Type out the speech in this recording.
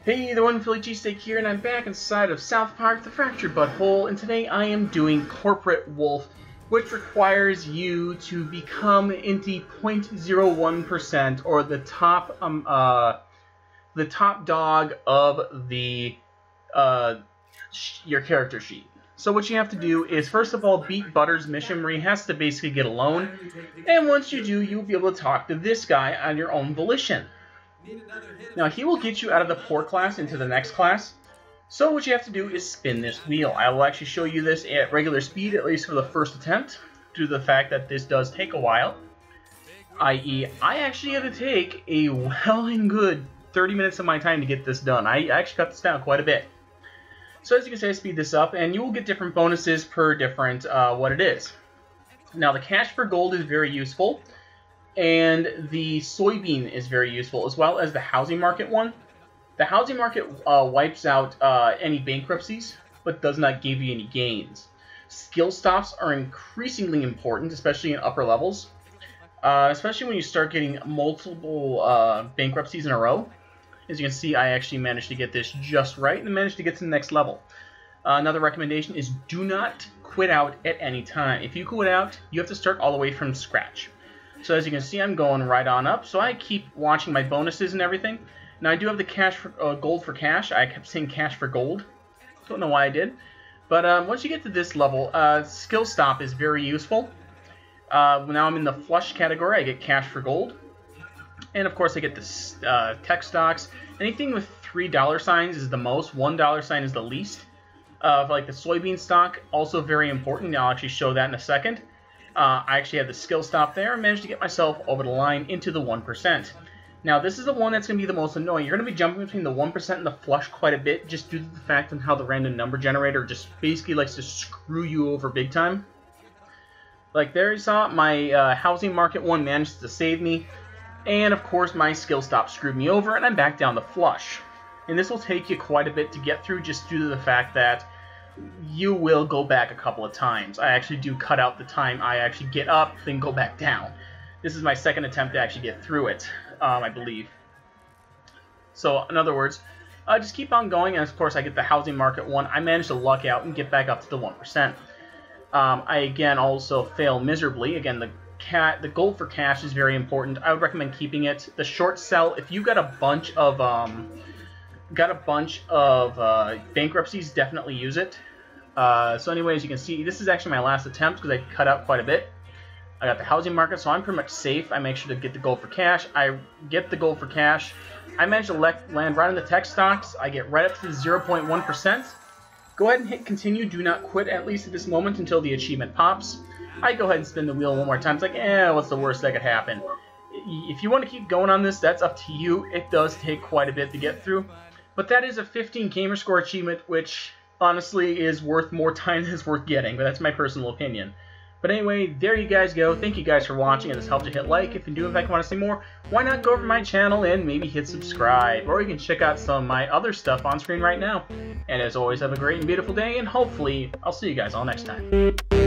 Hey, the one Philly cheesesteak here, and I'm back inside of South Park: The Fractured But Whole, and today I am doing Corporate Wolf, which requires you to become into 0.01% or the top dog of the your character sheet. So what you have to do is, first of all, beat Butter's mission where he has to basically get a loan, and once you do, you'll be able to talk to this guy on your own volition. Now, he will get you out of the poor class into the next class. So what you have to do is spin this wheel. I will actually show you this at regular speed, at least for the first attempt, due to the fact that this does take a while. I.e., I actually had to take a well and good 30 minutes of my time to get this done. I actually cut this down quite a bit. So as you can see, I speed this up, and you will get different bonuses per different what it is. Now, the cash for gold is very useful. And the soybean is very useful, as well as the housing market one. The housing market wipes out any bankruptcies, but does not give you any gains. Skill stops are increasingly important, especially in upper levels. Especially when you start getting multiple bankruptcies in a row. As you can see, I actually managed to get this just right and managed to get to the next level. Another recommendation is do not quit out at any time. If you quit out, you have to start all the way from scratch. So as you can see, I'm going right on up. So I keep watching my bonuses and everything. Now I do have the cash for gold for cash. I kept saying cash for gold. Don't know why I did. But once you get to this level, skill stop is very useful. Now I'm in the flush category. I get cash for gold. And of course I get this tech stocks. Anything with $3 signs is the most. $1 sign is the least. Like the soybean stock, also very important. I'll actually show that in a second. I actually had the skill stop there and managed to get myself over the line into the 1%. Now, this is the one that's going to be the most annoying. You're going to be jumping between the 1% and the flush quite a bit, just due to the fact of how the random number generator just basically likes to screw you over big time. Like there you saw, my housing market one managed to save me. And, of course, my skill stop screwed me over, and I'm back down to flush. And this will take you quite a bit to get through, just due to the fact that you will go back a couple of times. I actually do cut out the time I actually get up, then go back down. This is my second attempt to actually get through it, I believe. So, in other words, just keep on going, and of course I get the housing market one. I managed to luck out and get back up to the 1%. I, again, also fail miserably. Again, the gold for cash is very important. I would recommend keeping it. The short sell, if you got a bunch of bankruptcies, definitely use it. So anyway, as you can see, this is actually my last attempt because I cut out quite a bit. I got the housing market, so I'm pretty much safe. I make sure to get the gold for cash. I get the gold for cash. I managed to land right on the tech stocks. I get right up to the 0.1%. Go ahead and hit continue. Do not quit, at least at this moment, until the achievement pops. I go ahead and spin the wheel one more time. It's like, what's the worst that could happen? If you want to keep going on this, that's up to you. It does take quite a bit to get through. But that is a 15 gamer score achievement, which honestly is worth more time than it's worth getting, but that's my personal opinion. But anyway, there you guys go. Thank you guys for watching. If this helped you, hit like. If you do, in fact, want to see more, why not go over to my channel and maybe hit subscribe? Or you can check out some of my other stuff on screen right now. And as always, have a great and beautiful day, and hopefully I'll see you guys all next time.